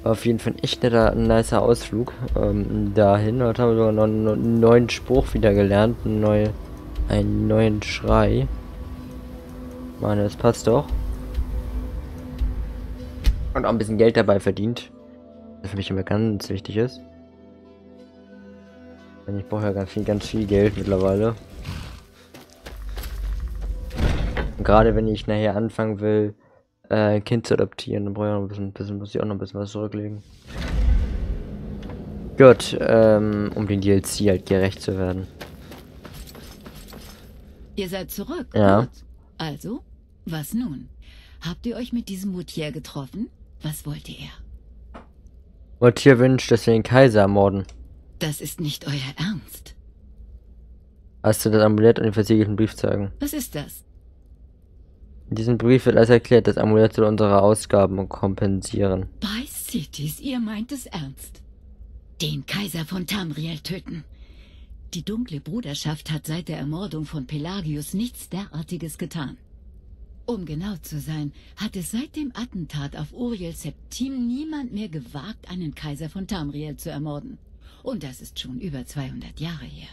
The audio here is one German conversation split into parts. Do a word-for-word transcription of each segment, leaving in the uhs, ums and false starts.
Auf jeden Fall echt netter, ein nicer Ausflug ähm, dahin. Heute haben wir sogar noch einen neuen Spruch wieder gelernt. Einen, neu, einen neuen Schrei. Mann, das passt doch. Und auch ein bisschen Geld dabei verdient. Das für mich immer ganz wichtig ist. Denn ich brauche ja ganz viel, ganz viel Geld mittlerweile. Und gerade wenn ich nachher anfangen will, äh, ein Kind zu adoptieren, dann brauche ich auch noch ein bisschen, bisschen, muss ich auch noch ein bisschen was zurücklegen. Gut, ähm, um den D L C halt gerecht zu werden. Ihr seid zurück. Ja. Gut. Also, was nun? Habt ihr euch mit diesem Moutier getroffen? Was wollte er? Moutier wünscht, dass wir den Kaiser ermorden. Das ist nicht euer Ernst. Hast du das Amulett und den versiegelten Brief zeigen? Was ist das? In diesem Brief wird alles erklärt, das Amulett soll unsere Ausgaben kompensieren. Bei Cities, ihr meint es ernst. Den Kaiser von Tamriel töten. Die dunkle Bruderschaft hat seit der Ermordung von Pelagius nichts derartiges getan. Um genau zu sein, hat es seit dem Attentat auf Uriel Septim niemand mehr gewagt, einen Kaiser von Tamriel zu ermorden. Und das ist schon über zweihundert Jahre her.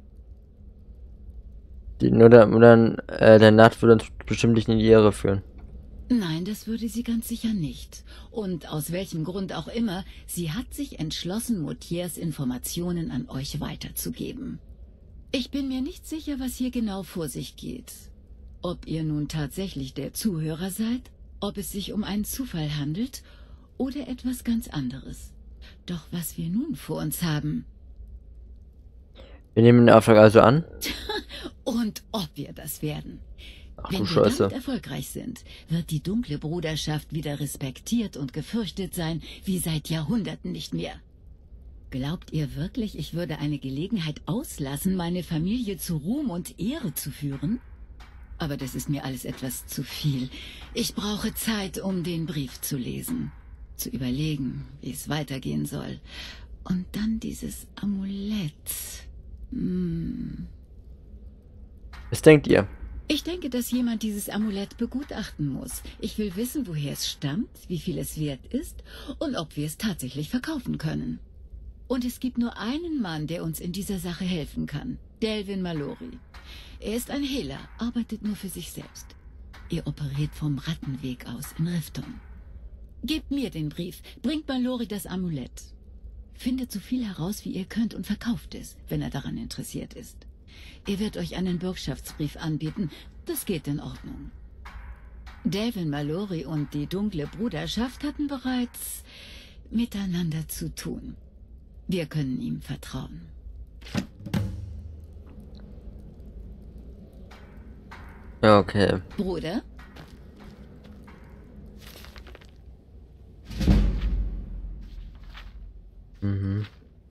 Die, nur der, nur dann, äh, der Nacht würde uns bestimmt nicht in die Irre führen. Nein, das würde sie ganz sicher nicht. Und aus welchem Grund auch immer, sie hat sich entschlossen, Moutiers Informationen an euch weiterzugeben. Ich bin mir nicht sicher, was hier genau vor sich geht. Ob ihr nun tatsächlich der Zuhörer seid, ob es sich um einen Zufall handelt oder etwas ganz anderes. Doch was wir nun vor uns haben... Wir nehmen den Auftrag also an. Und ob wir das werden. Ach, Wenn du wir Scheiße. damit erfolgreich sind, wird die dunkle Bruderschaft wieder respektiert und gefürchtet sein, wie seit Jahrhunderten nicht mehr. Glaubt ihr wirklich, ich würde eine Gelegenheit auslassen, meine Familie zu Ruhm und Ehre zu führen? Aber das ist mir alles etwas zu viel. Ich brauche Zeit, um den Brief zu lesen, zu überlegen, wie es weitergehen soll. Und dann dieses Amulett. Hm. Was denkt ihr? Ich denke, dass jemand dieses Amulett begutachten muss. Ich will wissen, woher es stammt, wie viel es wert ist und ob wir es tatsächlich verkaufen können. Und es gibt nur einen Mann, der uns in dieser Sache helfen kann. Delvin Mallory. Er ist ein Hehler, arbeitet nur für sich selbst. Er operiert vom Rattenweg aus in Rifton. Gebt mir den Brief, bringt Mallory das Amulett. Findet so viel heraus, wie ihr könnt und verkauft es, wenn er daran interessiert ist. Er wird euch einen Bürgschaftsbrief anbieten. Das geht in Ordnung. Delvin Mallory und die dunkle Bruderschaft hatten bereits miteinander zu tun. Wir können ihm vertrauen. Ja, okay. Bruder? Mhm.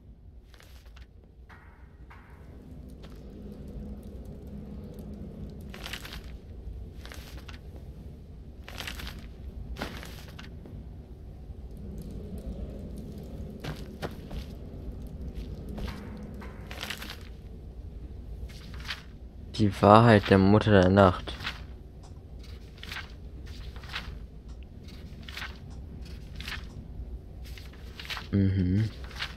Die Wahrheit der Mutter der Nacht. Mhm.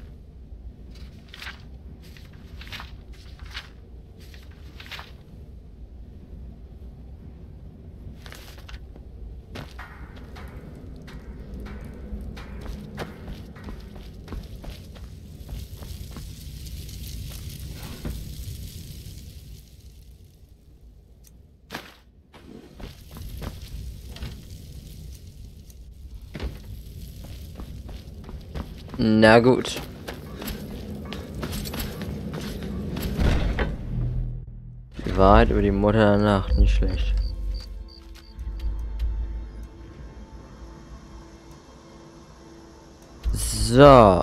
Na gut. Die Wahrheit über die Mutter der Nacht, nicht schlecht. So.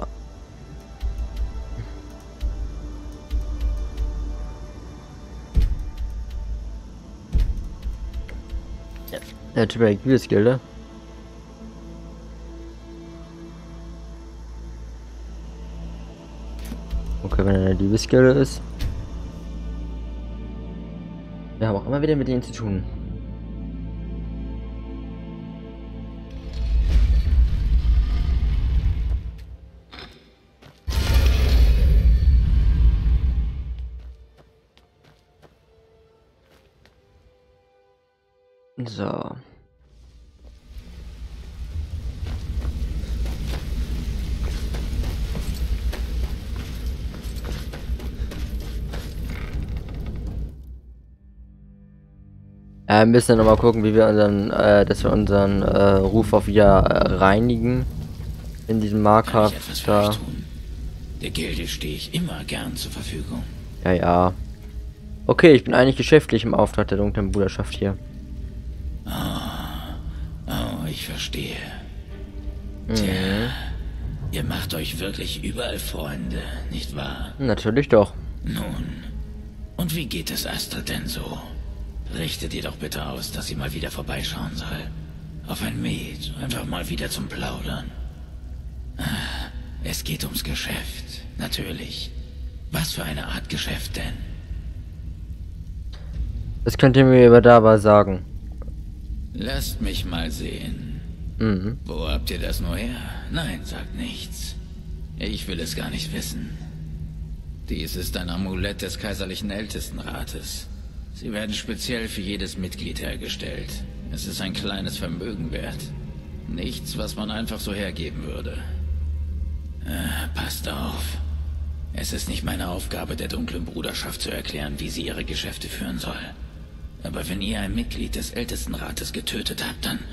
Der Typ hat Liebesgelder. Okay, wenn er eine Liebesgelder ist. Wir haben auch immer wieder mit denen zu tun. So. Äh, wir müssen noch mal gucken, wie wir unseren, äh, dass wir unseren äh, Ruf auch wieder äh, reinigen. In diesem Marker. Kann ich etwas für euch tun? Der Gilde stehe ich immer gern zur Verfügung. Ja, ja. Okay, ich bin eigentlich geschäftlich im Auftrag der dunklen Bruderschaft hier. Oh, oh ich verstehe. Mhm. Tja, ihr macht euch wirklich überall Freunde, nicht wahr? Natürlich doch. Nun, und wie geht es Astrid denn so? Richtet ihr doch bitte aus, dass sie mal wieder vorbeischauen soll. Auf ein Met, einfach mal wieder zum Plaudern. Es geht ums Geschäft, natürlich. Was für eine Art Geschäft denn? Das könnt ihr mir über dabei sagen. Lasst mich mal sehen. Mhm. Wo habt ihr das nur her? Nein, sagt nichts. Ich will es gar nicht wissen. Dies ist ein Amulett des Kaiserlichen Ältestenrates. Sie werden speziell für jedes Mitglied hergestellt. Es ist ein kleines Vermögen wert. Nichts, was man einfach so hergeben würde. Äh, passt auf. Es ist nicht meine Aufgabe, der dunklen Bruderschaft zu erklären, wie sie ihre Geschäfte führen soll. Aber wenn ihr ein Mitglied des Ältestenrates getötet habt, dann...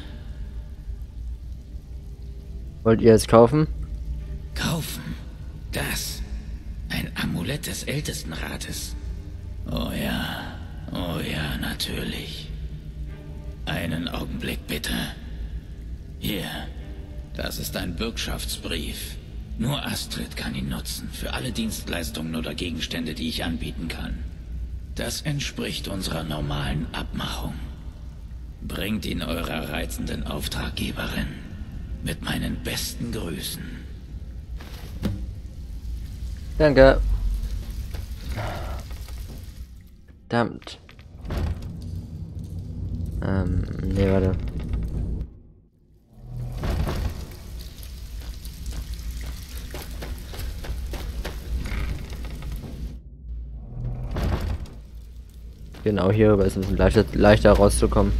Wollt ihr es kaufen? Kaufen? Das? Ein Amulett des Ältestenrates? Oh ja, oh ja, natürlich. Einen Augenblick bitte. Hier, das ist ein Bürgschaftsbrief. Nur Astrid kann ihn nutzen, für alle Dienstleistungen oder Gegenstände, die ich anbieten kann. Das entspricht unserer normalen Abmachung. Bringt ihn eurer reizenden Auftraggeberin. Mit meinen besten Grüßen. Danke. Verdammt. Ähm, nee, warte. Genau, hierüber ist es ein bisschen leichter, leichter rauszukommen.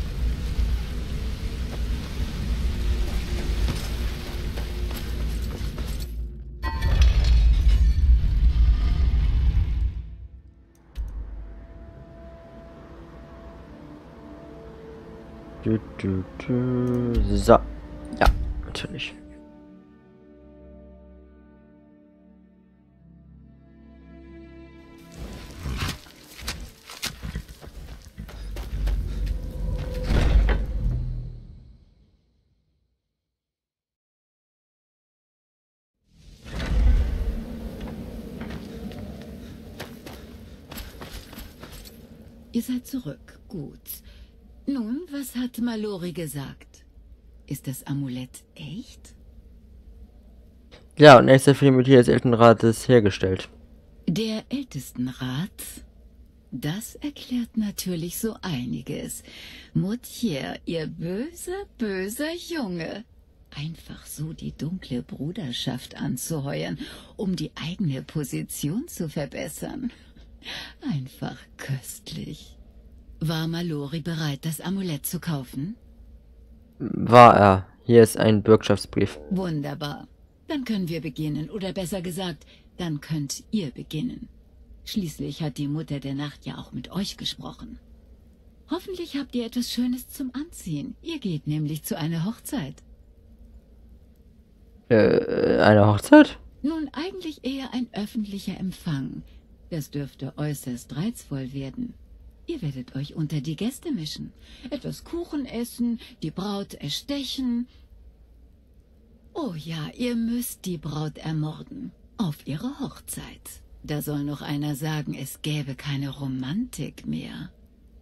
Du, du, du. So. Ja, natürlich. Ihr seid zurück. Gut. Nun, was hat Mallory gesagt? Ist das Amulett echt? Ja, und er ist dafür mit des Ältestenrates hergestellt. Der Ältestenrat? Das erklärt natürlich so einiges. Mutier, ihr böser, böser Junge. Einfach so die dunkle Bruderschaft anzuheuern, um die eigene Position zu verbessern. Einfach köstlich. War Mallory bereit, das Amulett zu kaufen? War er. Hier ist ein Bürgschaftsbrief. Wunderbar. Dann können wir beginnen. Oder besser gesagt, dann könnt ihr beginnen. Schließlich hat die Mutter der Nacht ja auch mit euch gesprochen. Hoffentlich habt ihr etwas Schönes zum Anziehen. Ihr geht nämlich zu einer Hochzeit. Äh, eine Hochzeit? Nun, eigentlich eher ein öffentlicher Empfang. Das dürfte äußerst reizvoll werden. Ihr werdet euch unter die Gäste mischen, etwas Kuchen essen, die Braut erstechen. Oh ja, ihr müsst die Braut ermorden, auf ihre Hochzeit. Da soll noch einer sagen, es gäbe keine Romantik mehr.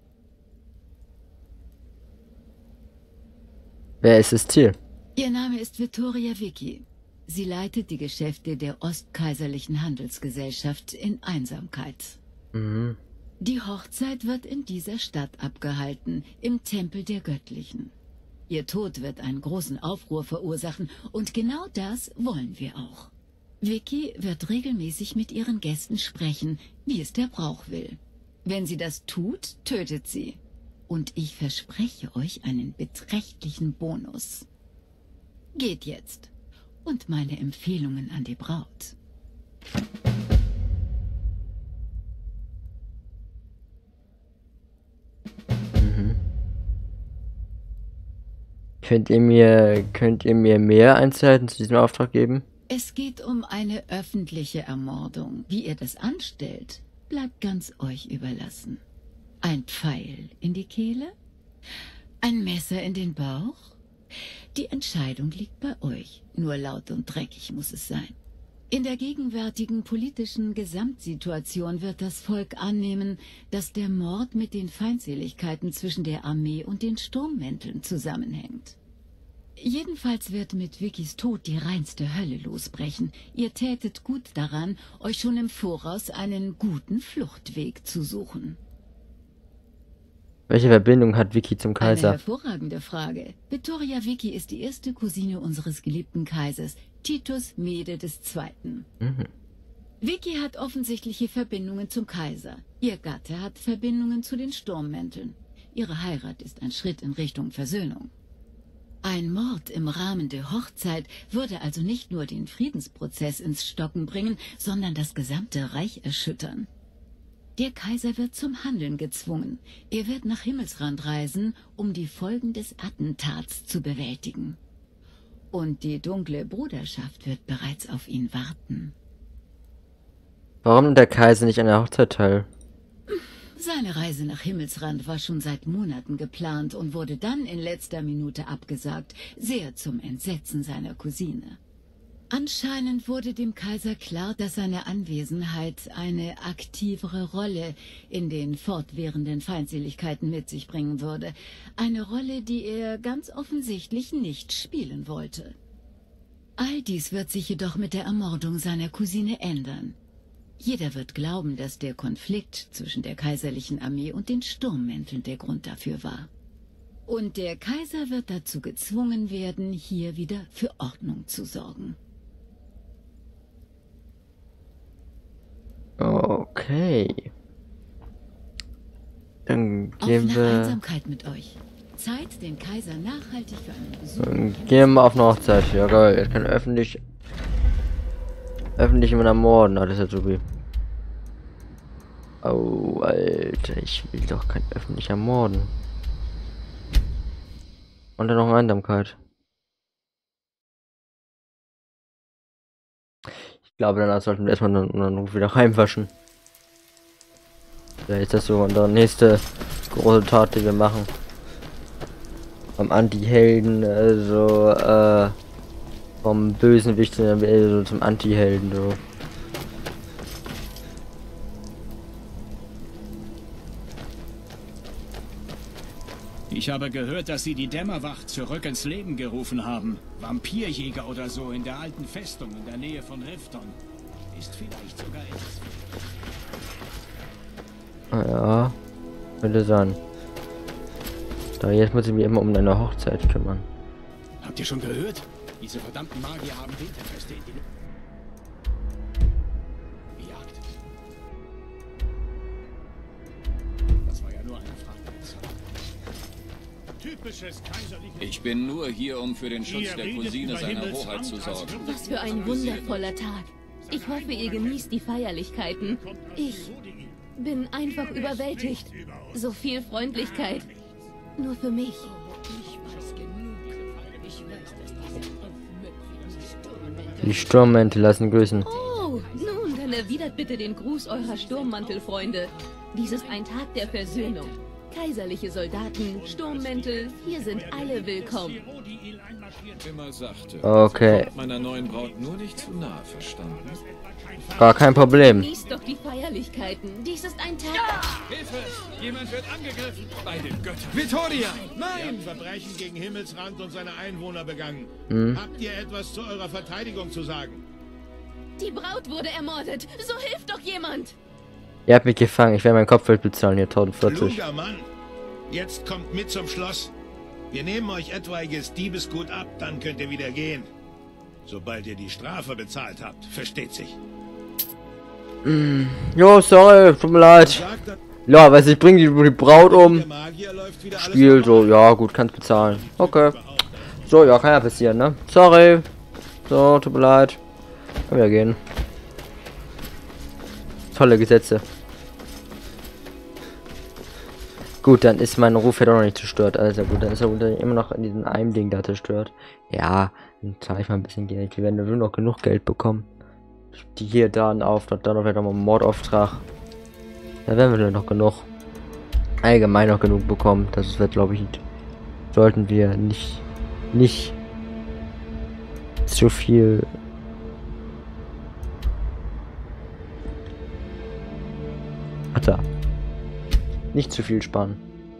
Wer ist das Ziel? Ihr Name ist Vittoria Vicky. Sie leitet die Geschäfte der Ostkaiserlichen Handelsgesellschaft in Einsamkeit. Mhm. Die Hochzeit wird in dieser Stadt abgehalten, im Tempel der Göttlichen. Ihr Tod wird einen großen Aufruhr verursachen, und genau das wollen wir auch. Vicky wird regelmäßig mit ihren Gästen sprechen, wie es der Brauch will. Wenn sie das tut, tötet sie. Und ich verspreche euch einen beträchtlichen Bonus. Geht jetzt. Und meine Empfehlungen an die Braut. Mhm. Könnt ihr mir, könnt ihr mir mehr Einzelheiten zu diesem Auftrag geben? Es geht um eine öffentliche Ermordung. Wie ihr das anstellt, bleibt ganz euch überlassen. Ein Pfeil in die Kehle? Ein Messer in den Bauch? Die Entscheidung liegt bei euch. Nur laut und dreckig muss es sein. In der gegenwärtigen politischen Gesamtsituation wird das Volk annehmen, dass der Mord mit den Feindseligkeiten zwischen der Armee und den Sturmmänteln zusammenhängt. Jedenfalls wird mit Vickys Tod die reinste Hölle losbrechen. Ihr tätet gut daran, euch schon im Voraus einen guten Fluchtweg zu suchen. Welche Verbindung hat Vicky zum Kaiser? Eine hervorragende Frage. Vittoria Vicky ist die erste Cousine unseres geliebten Kaisers, Titus Mede des Zweiten. Mhm. Vicky hat offensichtliche Verbindungen zum Kaiser. Ihr Gatte hat Verbindungen zu den Sturmmänteln. Ihre Heirat ist ein Schritt in Richtung Versöhnung. Ein Mord im Rahmen der Hochzeit würde also nicht nur den Friedensprozess ins Stocken bringen, sondern das gesamte Reich erschüttern. Der Kaiser wird zum Handeln gezwungen. Er wird nach Himmelsrand reisen, um die Folgen des Attentats zu bewältigen. Und die dunkle Bruderschaft wird bereits auf ihn warten. Warum nimmt der Kaiser nicht an der Hochzeit teil? Seine Reise nach Himmelsrand war schon seit Monaten geplant und wurde dann in letzter Minute abgesagt, sehr zum Entsetzen seiner Cousine. Anscheinend wurde dem Kaiser klar, dass seine Anwesenheit eine aktivere Rolle in den fortwährenden Feindseligkeiten mit sich bringen würde. Eine Rolle, die er ganz offensichtlich nicht spielen wollte. All dies wird sich jedoch mit der Ermordung seiner Cousine ändern. Jeder wird glauben, dass der Konflikt zwischen der kaiserlichen Armee und den Sturmmänteln der Grund dafür war. Und der Kaiser wird dazu gezwungen werden, hier wieder für Ordnung zu sorgen. Okay. Dann Auf gehen nach wir... Einsamkeit mit euch. Zeit, den Kaiser nachhaltig für einen Besuch... Dann gehen wir mal auf eine Hochzeit. Ja geil, er kann öffentlich... Öffentlich jemanden ermorden, alles ist ja so wie... Oh, Alter, ich will doch kein öffentlich ermorden. Und dann noch eine Einsamkeit. Ich glaube, danach sollten wir erstmal dann, dann wieder reinwaschen. Vielleicht ist das so unsere nächste große Tat, die wir machen. Vom Anti-Helden, also, äh, vom Bösenwicht so zum Anti-Helden, so. Ich habe gehört, dass Sie die Dämmerwacht zurück ins Leben gerufen haben. Vampirjäger oder so in der alten Festung in der Nähe von Rifton. Ist vielleicht sogar etwas... Ah ja, könnte sein. Da jetzt muss ich mich immer um eine Hochzeit kümmern. Habt ihr schon gehört? Diese verdammten Magier haben Winterfeste in die Luft gejagt. Das war ja nur eine Frage der Zeit. Typisches kaiserliches... Ich bin nur hier, um für den Schutz der Cousine seiner Hoheit zu sorgen. Was für ein wundervoller Tag. Ich hoffe, ihr genießt die Feierlichkeiten. Ich bin einfach überwältigt. So viel Freundlichkeit. Nur für mich. Die Sturmmäntel lassen grüßen. Oh, nun, dann erwidert bitte den Gruß eurer Sturmmantelfreunde. Dies ist ein Tag der Versöhnung. Kaiserliche Soldaten, Sturmmäntel, hier sind alle willkommen. Immer sachte. Okay. Kommt meiner neuen Braut nur nicht zu nahe, verstanden? Gar kein Problem. Genießt doch die Feierlichkeiten. Dies ist ein Tag... Ja! Hilfe! Jemand wird angegriffen! Bei den Göttern! Vittoria! Nein! Ihr habt Verbrechen gegen Himmelsrand und seine Einwohner begangen. Hm? Habt ihr etwas zu eurer Verteidigung zu sagen? Die Braut wurde ermordet. So hilft doch jemand! Ihr habt mich gefangen. Ich werde meinen Kopfgeld bezahlen hier, tausendvierzig. Kluger Mann! Jetzt kommt mit zum Schloss. Wir nehmen euch etwaiges Diebesgut ab, dann könnt ihr wieder gehen. Sobald ihr die Strafe bezahlt habt, versteht sich. Mm. Jo, sorry, tut mir leid. Sagt, Ja, weiß ich, bring die, die Braut um. Spiel so, ja gut, kannst bezahlen. Okay. So, ja, kann ja passieren, ne? Sorry. So, tut mir leid. Können wir gehen. Tolle Gesetze. Gut, dann ist mein Ruf ja doch noch nicht zerstört. Also gut, dann ist er immer noch in diesem einen Ding da zerstört. Ja, dann zahle ich mal ein bisschen Geld. Wir werden nur noch genug Geld bekommen. Die hier da einen Auftrag, dann noch wieder mal einen Mordauftrag. Da werden wir noch genug. Allgemein noch genug bekommen. Das wird, glaube ich, sollten wir nicht, nicht zu viel. Ach da. Nicht zu viel sparen.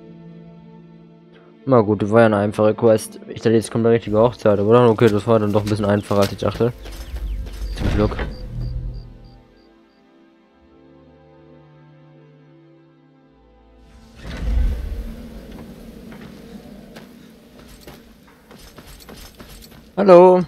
Na gut, das war ja eine einfache Quest. Ich dachte, jetzt kommt eine richtige Hochzeit, aber okay, das war dann doch ein bisschen einfacher, als ich dachte. Zum Glück. Hallo.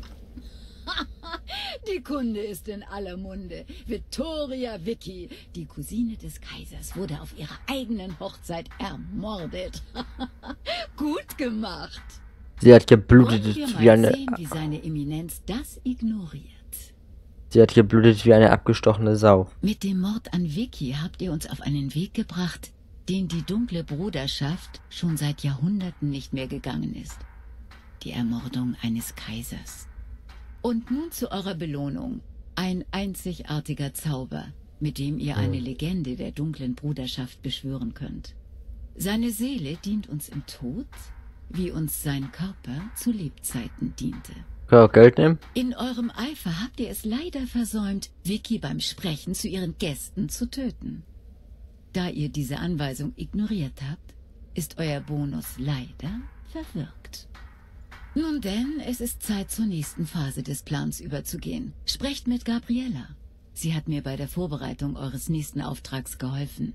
Die Kunde ist in aller Munde. Victoria Vicky, die Cousine des Kaisers, wurde auf ihrer eigenen Hochzeit ermordet. Gut gemacht. Sie hat geblutet wie eine... Sehen, wie seine Eminenz das ignoriert. Sie hat geblutet wie eine abgestochene Sau. Mit dem Mord an Vicky habt ihr uns auf einen Weg gebracht, den die dunkle Bruderschaft schon seit Jahrhunderten nicht mehr gegangen ist. Die Ermordung eines Kaisers. Und nun zu eurer Belohnung. Ein einzigartiger Zauber, mit dem ihr eine Legende der dunklen Bruderschaft beschwören könnt. Seine Seele dient uns im Tod, wie uns sein Körper zu Lebzeiten diente. Kann auch Geld nehmen? In eurem Eifer habt ihr es leider versäumt, Vicky beim Sprechen zu ihren Gästen zu töten. Da ihr diese Anweisung ignoriert habt, ist euer Bonus leider verwirkt. Nun denn, es ist Zeit, zur nächsten Phase des Plans überzugehen. Sprecht mit Gabriella. Sie hat mir bei der Vorbereitung eures nächsten Auftrags geholfen.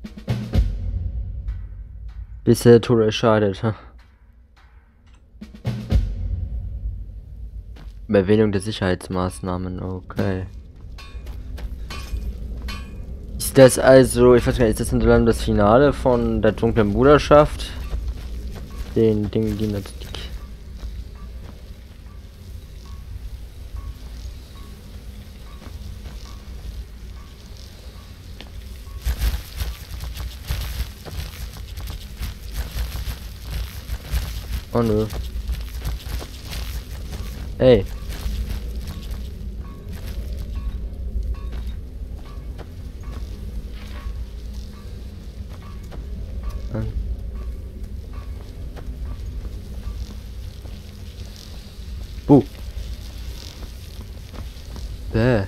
Bis der Tod entscheidet. Erwähnung der Sicherheitsmaßnahmen, okay. Ist das also, ich weiß gar nicht, ist das dann das Finale von der dunklen Bruderschaft? Den Dingen, die natürlich... Oh nö. Hey. Hm. Buh. Bäh.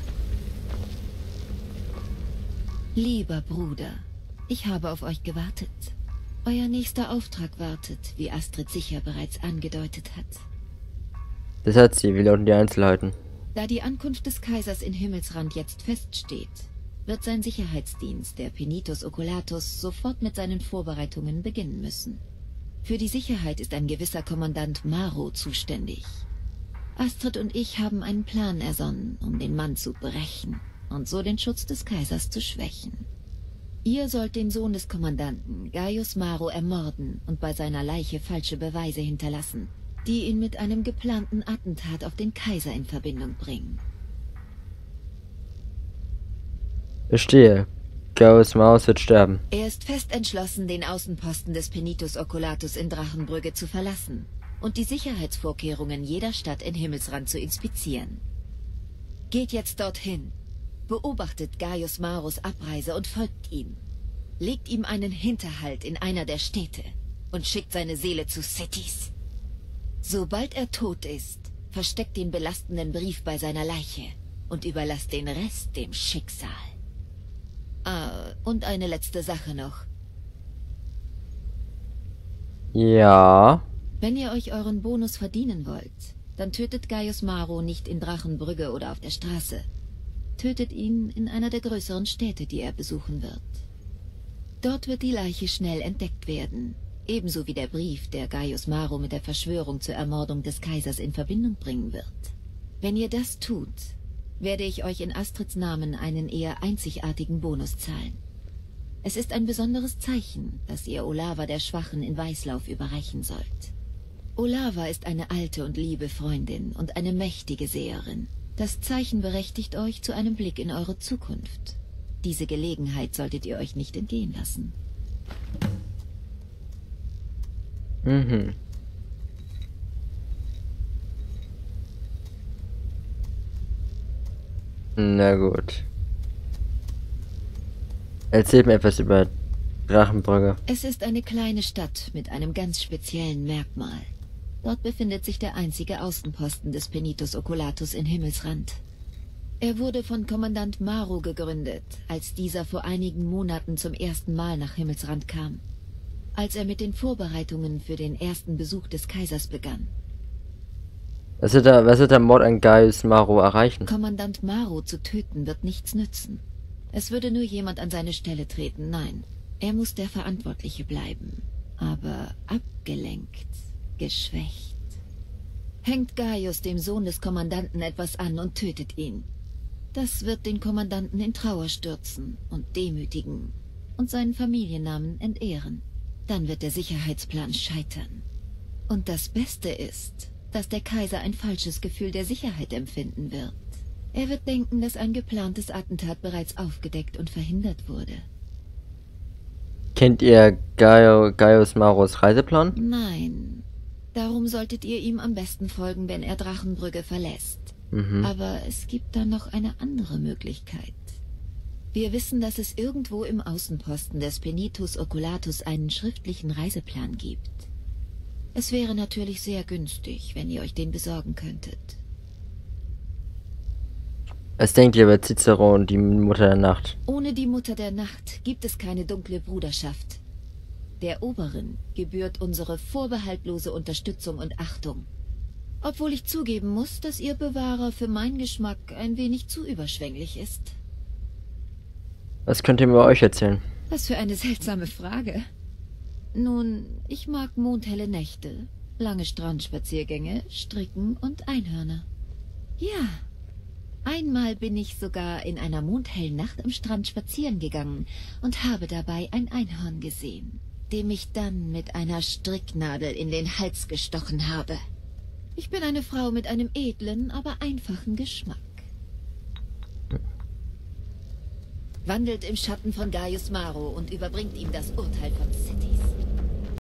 Lieber Bruder, ich habe auf euch gewartet. Euer nächster Auftrag wartet, wie Astrid sicher bereits angedeutet hat. Das hat sie, wie lauten die Einzelheiten? Da die Ankunft des Kaisers in Himmelsrand jetzt feststeht, wird sein Sicherheitsdienst, der Penitus Oculatus, sofort mit seinen Vorbereitungen beginnen müssen. Für die Sicherheit ist ein gewisser Kommandant Maro zuständig. Astrid und ich haben einen Plan ersonnen, um den Mann zu brechen und so den Schutz des Kaisers zu schwächen. Ihr sollt den Sohn des Kommandanten, Gaius Maro, ermorden und bei seiner Leiche falsche Beweise hinterlassen, die ihn mit einem geplanten Attentat auf den Kaiser in Verbindung bringen. Verstehe. Gaius Maro wird sterben. Er ist fest entschlossen, den Außenposten des Penitus Oculatus in Drachenbrügge zu verlassen und die Sicherheitsvorkehrungen jeder Stadt in Himmelsrand zu inspizieren. Geht jetzt dorthin. Beobachtet Gaius Maros Abreise und folgt ihm. Legt ihm einen Hinterhalt in einer der Städte und schickt seine Seele zu Cetis. Sobald er tot ist, versteckt den belastenden Brief bei seiner Leiche und überlasst den Rest dem Schicksal. Ah, und eine letzte Sache noch. Ja. Wenn ihr euch euren Bonus verdienen wollt, dann tötet Gaius Maro nicht in Drachenbrügge oder auf der Straße. Tötet ihn in einer der größeren Städte, die er besuchen wird. Dort wird die Leiche schnell entdeckt werden, ebenso wie der Brief, der Gaius Maro mit der Verschwörung zur Ermordung des Kaisers in Verbindung bringen wird. Wenn ihr das tut, werde ich euch in Astrids Namen einen eher einzigartigen Bonus zahlen. Es ist ein besonderes Zeichen, das ihr Olava der Schwachen in Weißlauf überreichen sollt. Olava ist eine alte und liebe Freundin und eine mächtige Seherin. Das Zeichen berechtigt euch zu einem Blick in eure Zukunft. Diese Gelegenheit solltet ihr euch nicht entgehen lassen. Mhm. Na gut. Erzählt mir etwas über Drachenbrücke. Es ist eine kleine Stadt mit einem ganz speziellen Merkmal. Dort befindet sich der einzige Außenposten des Penitus Oculatus in Himmelsrand. Er wurde von Kommandant Maru gegründet, als dieser vor einigen Monaten zum ersten Mal nach Himmelsrand kam. Als er mit den Vorbereitungen für den ersten Besuch des Kaisers begann. Was wird der, was wird der Mord an Gaius Maru erreichen? Kommandant Maru zu töten wird nichts nützen. Es würde nur jemand an seine Stelle treten, nein. Er muss der Verantwortliche bleiben. Aber abgelenkt, geschwächt. Hängt Gaius dem Sohn des Kommandanten etwas an und tötet ihn. Das wird den Kommandanten in Trauer stürzen und demütigen und seinen Familiennamen entehren. Dann wird der Sicherheitsplan scheitern. Und das Beste ist, dass der Kaiser ein falsches Gefühl der Sicherheit empfinden wird. Er wird denken, dass ein geplantes Attentat bereits aufgedeckt und verhindert wurde. Kennt ihr Gaio, Gaius Marus Reiseplan? Nein. Darum solltet ihr ihm am besten folgen, wenn er Drachenbrücke verlässt. Mhm. Aber es gibt da noch eine andere Möglichkeit. Wir wissen, dass es irgendwo im Außenposten des Penitus Oculatus einen schriftlichen Reiseplan gibt. Es wäre natürlich sehr günstig, wenn ihr euch den besorgen könntet. Was denkt ihr über Cicero und die Mutter der Nacht? Ohne die Mutter der Nacht gibt es keine dunkle Bruderschaft. Der Oberin gebührt unsere vorbehaltlose Unterstützung und Achtung. Obwohl ich zugeben muss, dass ihr Bewahrer für meinen Geschmack ein wenig zu überschwänglich ist. Was könnt ihr mir über euch erzählen? Was für eine seltsame Frage. Nun, ich mag mondhelle Nächte, lange Strandspaziergänge, Stricken und Einhörner. Ja, einmal bin ich sogar in einer mondhellen Nacht am Strand spazieren gegangen und habe dabei ein Einhorn gesehen, dem ich dann mit einer Stricknadel in den Hals gestochen habe. Ich bin eine Frau mit einem edlen, aber einfachen Geschmack. Wandelt im Schatten von Gaius Maru und überbringt ihm das Urteil von City.